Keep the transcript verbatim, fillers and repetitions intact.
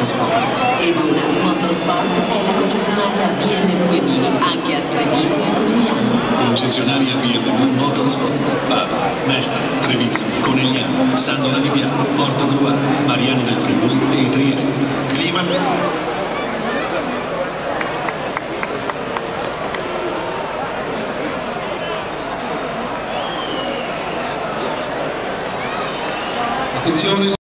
Motorsport. Ed ora Motorsport è la concessionaria B M W e Mini anche a Treviso e Conegliano. Concessionaria B M W Motorsport. Padova, Mestre, Treviso, Conegliano, Sandola di Piano, Porto Gruaro, Mariano del Friuli e Trieste. Clima. Attenzione.